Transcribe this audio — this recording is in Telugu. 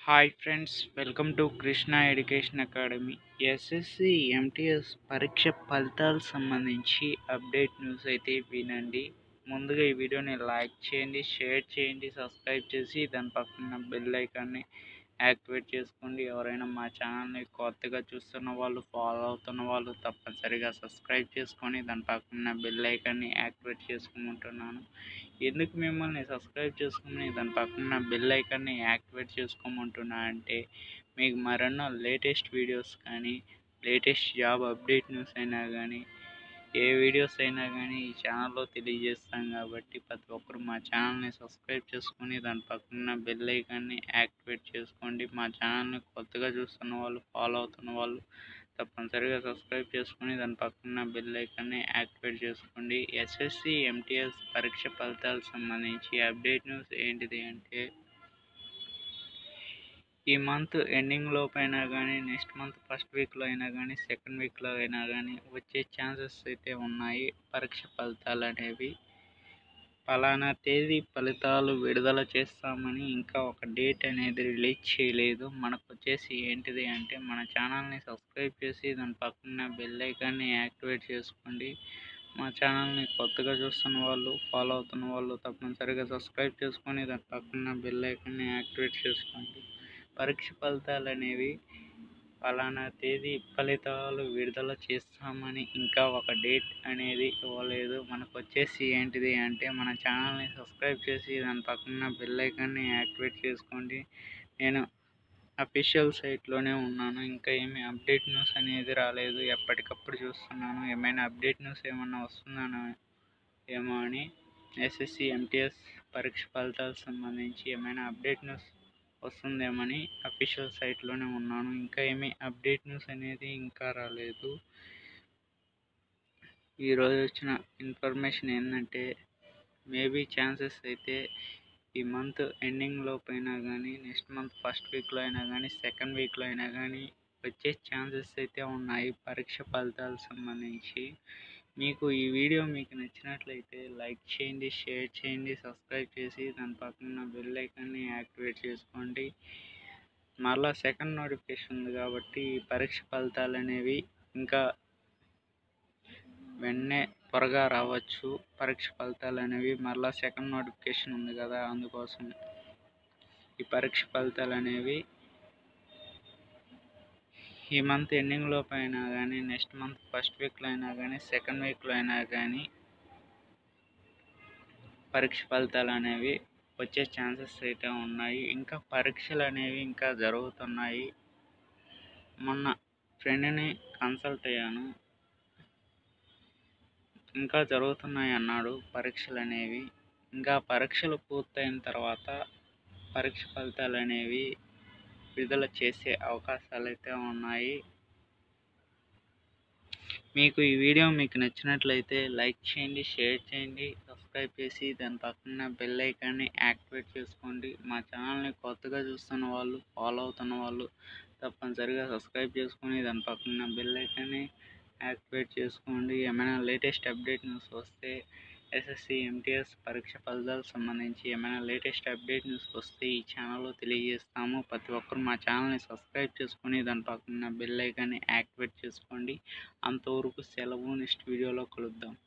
Hi friends, welcome to Krishna education academy. SSC MTS పరీక్ష ఫలితాలకు సంబంధించి అప్డేట్ న్యూస్ అయితే వినండి. ముందుగా ఈ వీడియోని లైక్ చేయండి, షేర్ చేయండి, సబ్స్క్రైబ్ చేసి దాని పక్కన బెల్ ఐకాన్ని యాక్టివేట్ చేసుకోండి. ఎవరైనా మా ఛానల్ని కొత్తగా చూస్తున్న వాళ్ళు, ఫాలో అవుతున్న వాళ్ళు తప్పనిసరిగా సబ్స్క్రైబ్ చేసుకొని దాని పక్కన బెల్ ఐకాన్ని యాక్టివేట్ చేసుకోమంటున్నాను. ఎందుకు మిమ్మల్ని సబ్స్క్రైబ్ చేసుకుని దాని పక్కన బెల్ ఐకాన్ని యాక్టివేట్ చేసుకోమంటున్నా అంటే మీకు మరెన్నో లేటెస్ట్ వీడియోస్ కానీ, లేటెస్ట్ జాబ్ అప్డేట్ న్యూస్ అయినా కానీ, ఏ వీడియోస్ అయినా కానీ ఈ ఛానల్లో తెలియజేస్తాం కాబట్టి ప్రతి ఒక్కరు మా ఛానల్ని సబ్స్క్రైబ్ చేసుకొని దాని పక్కన బెల్ ఐకాన్ని యాక్టివేట్ చేసుకోండి. మా ఛానల్ని కొత్తగా చూస్తున్న వాళ్ళు, ఫాలో అవుతున్న వాళ్ళు తప్పనిసరిగా సబ్స్క్రైబ్ చేసుకొని దాని పక్కన బెల్ ఐకాన్ని యాక్టివేట్ చేసుకోండి. ఎస్ఎస్సి ఎంటీఎస్ పరీక్ష ఫలితాలకు సంబంధించి అప్డేట్ న్యూస్ ఏంటిది అంటే, ఈ మంత్ ఎండింగ్ లోపు అయినా కానీ, నెక్స్ట్ మంత్ ఫస్ట్ వీక్లో అయినా కానీ, సెకండ్ వీక్లో అయినా కానీ వచ్చే ఛాన్సెస్ అయితే ఉన్నాయి. పరీక్ష ఫలితాలు అనేవి పలానా తేదీ ఫలితాలు విడుదల చేస్తామని ఇంకా ఒక డేట్ అనేది రిలీజ్ చేయలేదు. మనకు వచ్చేసి ఏంటిది అంటే, మన ఛానల్ని సబ్స్క్రైబ్ చేసి దాని పక్కన బెల్ ఐకాన్ని యాక్టివేట్ చేసుకోండి. మా ఛానల్ని కొత్తగా చూస్తున్న వాళ్ళు, ఫాలో అవుతున్న వాళ్ళు తప్పనిసరిగా సబ్స్క్రైబ్ చేసుకొని దాని పక్కన బెల్ ఐకాన్ని యాక్టివేట్ చేసుకోండి. పరీక్ష ఫలితాలు అనేవి పలానా తేదీ ఫలితాలు విడుదల చేస్తామని ఇంకా ఒక డేట్ అనేది ఇవ్వలేదు. మనకు వచ్చేసి ఏంటిది అంటే, మన ఛానల్ని సబ్స్క్రైబ్ చేసి దాని పక్కన బెల్ ఐకాన్ని యాక్టివేట్ చేసుకోండి. నేను అఫీషియల్ సైట్లోనే ఉన్నాను. ఇంకా ఏమీ అప్డేట్ న్యూస్ అనేది రాలేదు. ఎప్పటికప్పుడు చూస్తున్నాను ఏమైనా అప్డేట్ న్యూస్ ఏమన్నా వస్తుందనో ఏమో అని. ఎస్ఎస్సి ఎంటీఎస్ పరీక్ష ఫలితాలకు సంబంధించి ఏమైనా అప్డేట్ న్యూస్ వస్తుందేమని అఫీషియల్ సైట్లోనే ఉన్నాను. ఇంకా ఏమీ అప్డేట్ న్యూస్ అనేది ఇంకా రాలేదు. ఈరోజు వచ్చిన ఇన్ఫర్మేషన్ ఏంటంటే, మేబీ ఛాన్సెస్ అయితే ఈ మంత్ ఎండింగ్ లోపు అయినా కానీ, నెక్స్ట్ మంత్ ఫస్ట్ వీక్లో అయినా కానీ, సెకండ్ వీక్లో అయినా కానీ వచ్చే ఛాన్సెస్ అయితే ఉన్నాయి పరీక్ష ఫలితాలకు సంబంధించి. మీకు ఈ వీడియో మీకు నచ్చినట్లయితే లైక్ చేయండి, షేర్ చేయండి, సబ్స్క్రైబ్ చేసి దాని పక్కన బెల్ ఐకాన్ని యాక్టివేట్ చేసుకోండి. మరలా సెకండ్ నోటిఫికేషన్ ఉంది కాబట్టి ఈ పరీక్ష ఫలితాలు అనేవి ఇంకా వెంటనే త్వరగా రావచ్చు. పరీక్ష ఫలితాలు అనేవి మరలా సెకండ్ నోటిఫికేషన్ ఉంది కదా, అందుకోసం ఈ పరీక్ష ఫలితాలు అనేవి ఈ మంత్ ఎండింగ్ లోపు అయినా కానీ, నెక్స్ట్ మంత్ ఫస్ట్ వీక్లో అయినా కానీ, సెకండ్ వీక్లో అయినా కానీ పరీక్ష ఫలితాలు అనేవి వచ్చే ఛాన్సెస్ అయితే ఉన్నాయి. ఇంకా పరీక్షలు అనేవి ఇంకా జరుగుతున్నాయి. మొన్న ఫ్రెండ్ని కన్సల్ట్ అయ్యాను, ఇంకా జరుగుతున్నాయి అన్నాడు పరీక్షలు అనేవి. ఇంకా పరీక్షలు పూర్తయిన తర్వాత పరీక్ష ఫలితాలు అనేవి విడుదల చేసే అవకాశాలు అయితే ఉన్నాయి. మీకు ఈ వీడియో మీకు నచ్చినట్లయితే లైక్ చేయండి, షేర్ చేయండి, సబ్స్క్రైబ్ చేసి దాని పక్కన బెల్ ఐకాన్ని యాక్టివేట్ చేసుకోండి. మా ఛానల్ని కొత్తగా చూస్తున్న వాళ్ళు, ఫాలో అవుతున్న వాళ్ళు తప్పనిసరిగా సబ్స్క్రైబ్ చేసుకొని దాని పక్కన బెల్ ఐకాన్ని యాక్టివేట్ చేసుకోండి. ఏమైనా లేటెస్ట్ అప్డేట్ న్యూస్ వస్తే, ఎస్ఎస్సి ఎంటీఎస్ పరీక్ష ఫలితాలకు సంబంధించి ఏమైనా లేటెస్ట్ అప్డేట్ న్యూస్ వస్తే ఈ ఛానల్లో తెలియజేస్తాము. ప్రతి ఒక్కరు మా ఛానల్ని సబ్స్క్రైబ్ చేసుకొని దాని పక్కన బెల్ ఐకాన్ని యాక్టివేట్ చేసుకోండి. అంతవరకు సెలవు. నెక్స్ట్ వీడియోలో కలుద్దాం.